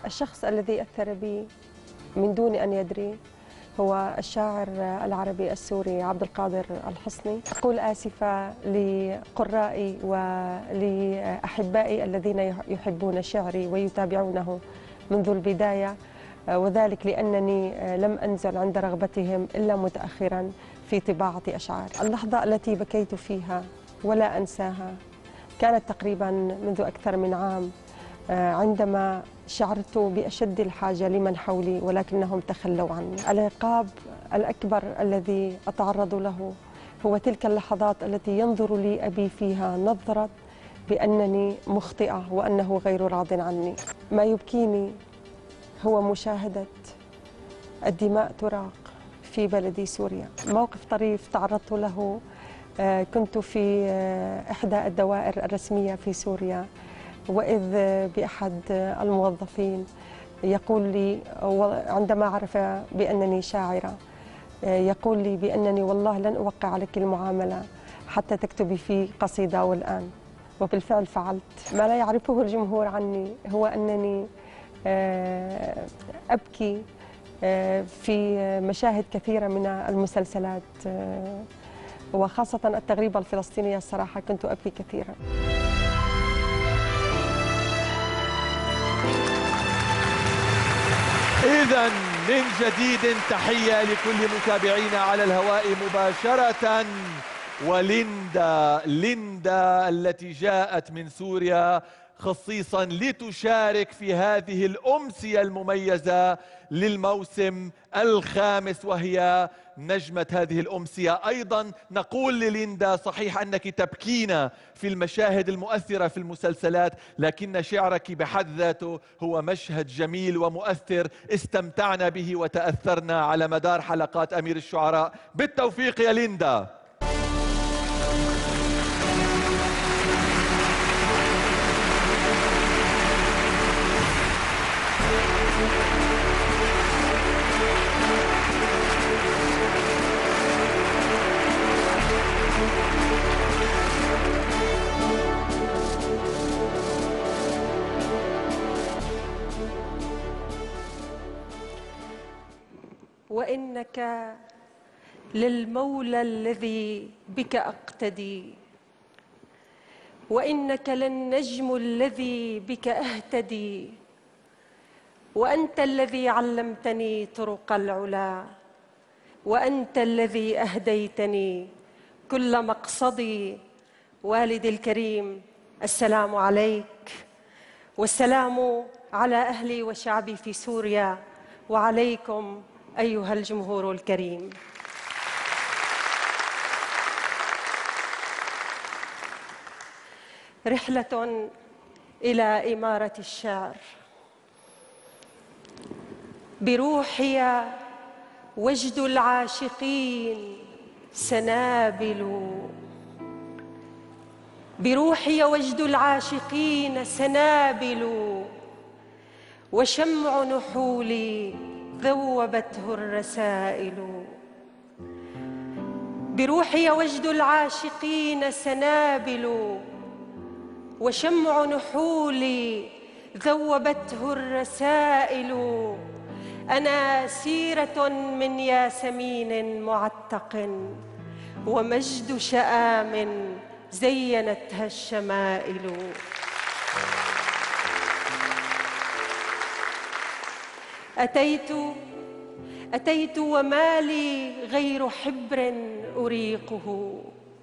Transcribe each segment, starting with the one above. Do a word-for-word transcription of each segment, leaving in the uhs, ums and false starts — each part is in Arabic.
الشخص الذي أثر بي من دون أن يدري هو الشاعر العربي السوري عبد القادر الحصني. أقول آسفة لقرائي ولأحبائي الذين يحبون شعري ويتابعونه منذ البداية، وذلك لأنني لم أنزل عند رغبتهم إلا متأخرا في طباعة أشعار. اللحظة التي بكيت فيها ولا أنساها كانت تقريبا منذ أكثر من عام، عندما شعرت بأشد الحاجة لمن حولي ولكنهم تخلوا عني. العقاب الأكبر الذي أتعرض له هو تلك اللحظات التي ينظر لي أبي فيها نظرة بأنني مخطئة وأنه غير راض عني. ما يبكيني هو مشاهدة الدماء تراق في بلدي سوريا. موقف طريف تعرضت له، كنت في إحدى الدوائر الرسمية في سوريا، وإذ بأحد الموظفين يقول لي عندما عرف بأنني شاعرة، يقول لي بأنني والله لن أوقع عليك المعاملة حتى تكتبي في قصيدة والآن. وبالفعل فعلت. ما لا يعرفه الجمهور عني هو أنني أبكي في مشاهد كثيرة من المسلسلات، وخاصة التغريبة الفلسطينية. الصراحة كنت أبكي كثيرا. إذن من جديد تحية لكل متابعينا على الهواء مباشرة. وليندا ليندا التي جاءت من سوريا خصيصا لتشارك في هذه الأمسية المميزة للموسم الخامس، وهي نجمة هذه الأمسية. أيضا نقول لليندا صحيح أنك تبكين في المشاهد المؤثرة في المسلسلات، لكن شعرك بحد ذاته هو مشهد جميل ومؤثر استمتعنا به وتأثرنا على مدار حلقات أمير الشعراء. بالتوفيق يا ليندا. وإنك للمولى الذي بك أقتدي، وإنك للنجم الذي بك أهتدي، وأنت الذي علمتني طرق العلا، وأنت الذي أهديتني كل مقصدي. والدي الكريم، السلام عليك، والسلام على أهلي وشعبي في سوريا، وعليكم أيها الجمهور الكريم. رحلة إلى إمارة الشعر. بروحي وجد العاشقين سنابل، بروحي وجد العاشقين سنابل، وشمع نحولي ذوبته الرسائل. بروحي وجد العاشقين سنابل، وشمع نحولي ذوبته الرسائل. أنا سيرة من ياسمين معتق، ومجد شآم زينتها الشمائل. أتيت أتيت وما لي غير حبر أريقه،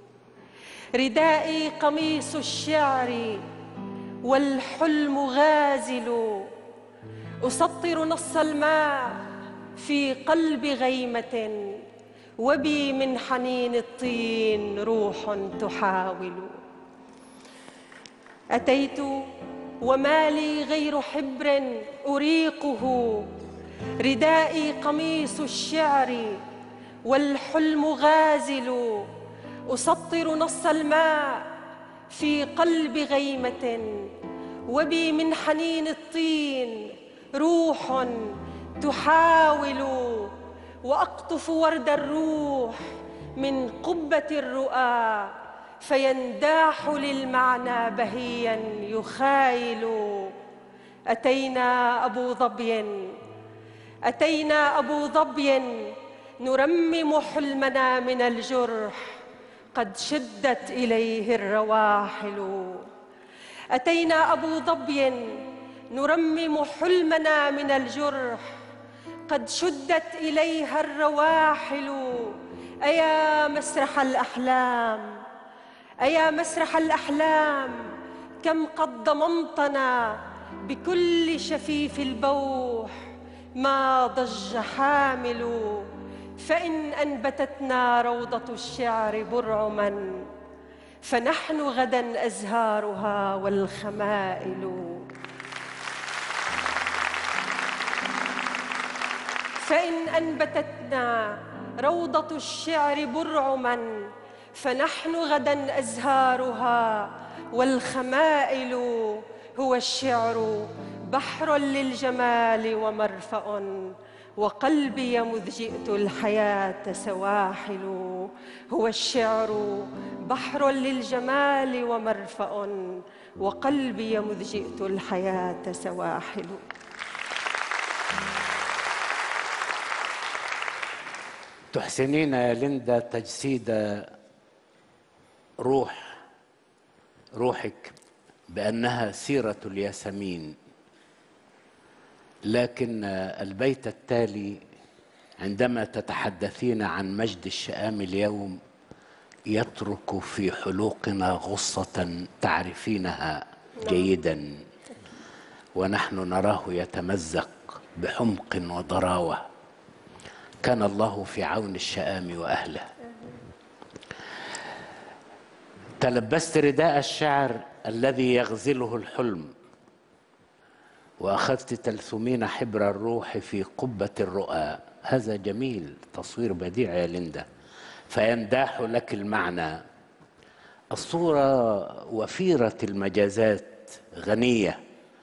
ردائي قميص الشعر والحلم غازل، أسطر نص الماء في قلب غيمة، وبي من حنين الطين روح تحاول. أتيت وما لي غير حبر أريقه، ردائي قميص الشعر والحلم غازل، أسطر نص الماء في قلب غيمة، وبي من حنين الطين روح تحاول. وأقطف ورد الروح من قبة الرؤى، فينداح للمعنى بهيا يخايل. أتينا أبو ظبي أتينا أبو ظبي نرمم حلمنا من الجرح، قد شدت إليه الرواحل. أتينا أبو ظبي نرمم حلمنا من الجرح، قد شدت إليها الرواحل. أيا مسرح الأحلام أيا مسرح الأحلام، كم قد ضممتنا بكل شفيف البوح، ما ضج حامل. فإن أنبتتنا روضة الشعر برعما، فنحن غدا أزهارها والخمائل. فإن أنبتتنا روضة الشعر برعما، فنحن غدا أزهارها والخمائل. هو الشعر بحر للجمال ومرفأ، وقلبي مذ جئت الحياة سواحل. هو الشعر بحر للجمال ومرفأ، وقلبي مذ جئت الحياة سواحل. تحسنين يا ليندا تجسيد روح روحك بأنها سيرة الياسمين، لكن البيت التالي عندما تتحدثين عن مجد الشآم اليوم يترك في حلوقنا غصة تعرفينها جيدا، ونحن نراه يتمزق بحمق وضراوة. كان الله في عون الشآم وأهله. تلبست رداء الشعر الذي يغزله الحلم، وأخذت تلثمين حبر الروح في قبة الرؤى. هذا جميل، تصوير بديع يا ليندا، فينداح لك المعنى. الصورة وفيرة المجازات غنية،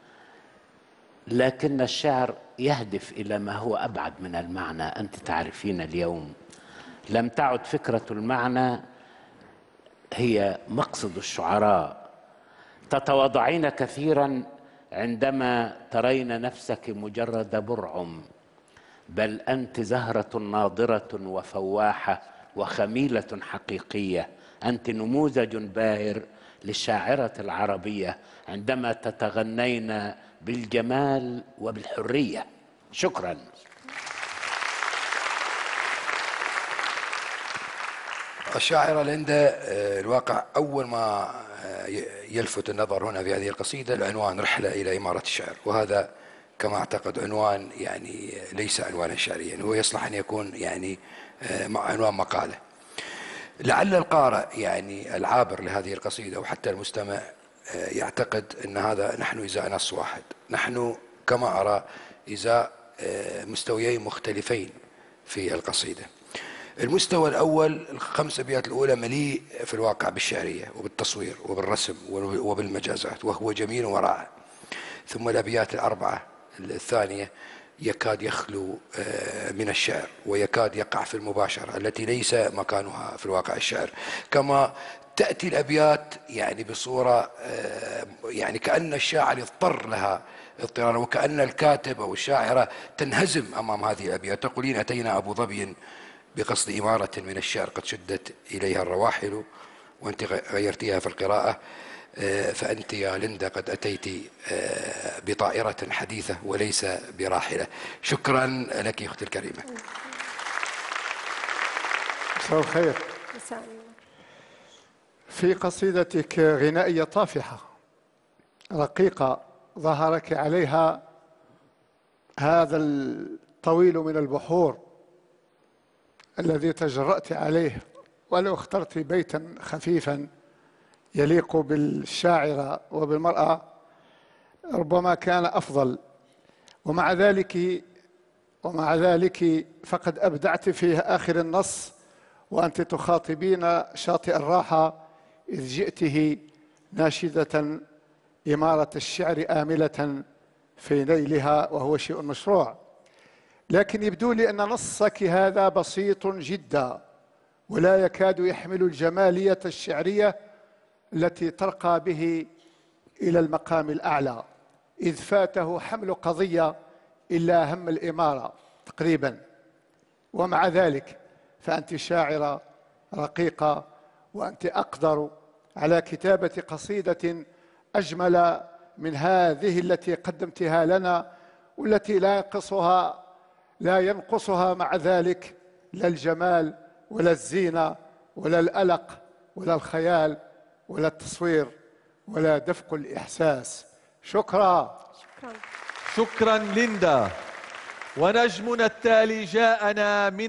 لكن الشعر يهدف إلى ما هو أبعد من المعنى. أنت تعرفين اليوم لم تعد فكرة المعنى هي مقصد الشعراء. تتواضعين كثيرا عندما ترين نفسك مجرد برعم، بل أنت زهرة ناضرة وفواحة وخميلة حقيقية. أنت نموذج باهر للشاعرة العربية عندما تتغنين بالجمال وبالحرية. شكرا. الشاعرة ليندا، الواقع أول ما يلفت النظر هنا في هذه القصيدة العنوان رحلة إلى إمارة الشعر، وهذا كما أعتقد عنوان يعني ليس عنوانا شعريا، هو يصلح أن يكون يعني عنوان مقالة. لعل القارئ يعني العابر لهذه القصيدة وحتى المستمع يعتقد أن هذا نحن إزاء نص واحد. نحن كما أرى إزاء مستويين مختلفين في القصيدة. المستوى الأول الخمس أبيات الأولى مليء في الواقع بالشعرية وبالتصوير وبالرسم وبالمجازات، وهو جميل ورائع. ثم الأبيات الأربعة الثانية يكاد يخلو من الشعر ويكاد يقع في المباشرة التي ليس مكانها في الواقع الشعر. كما تأتي الأبيات يعني بصورة يعني كأن الشاعر يضطر لها اضطرارا، وكأن الكاتب أو الشاعرة تنهزم أمام هذه الأبيات. تقولين أتينا أبو ظبي بقصد إمارة من الشعر قد شدت إليها الرواحل، وأنت غيرتيها في القراءة، فأنت يا ليندا قد أتيت بطائرة حديثة وليس براحلة. شكرا لك أختي الكريمة. مساء الخير. في قصيدتك غنائية طافحة رقيقة ظهرك عليها هذا الطويل من البحور الذي تجرأت عليه، ولو اخترت بيتا خفيفا يليق بالشاعرة وبالمرأة ربما كان أفضل. ومع ذلك ومع ذلك فقد أبدعت في آخر النص وأنت تخاطبين شاطئ الراحة إذ جئته ناشدة إمارة الشعر آملة في نيلها، وهو شيء مشروع. لكن يبدو لي أن نصك هذا بسيط جدا ولا يكاد يحمل الجمالية الشعرية التي ترقى به إلى المقام الأعلى. إذ فاته حمل قضية إلا هم الإمارة تقريبا. ومع ذلك فأنت شاعرة رقيقة، وأنت أقدر على كتابة قصيدة أجمل من هذه التي قدمتها لنا، والتي لا ينقصها لا ينقصها مع ذلك لا الجمال ولا الزينة ولا الألق ولا الخيال ولا التصوير ولا دفق الإحساس. شكرا. شكرا. شكرا ليندا. ونجمنا التالي جاءنا من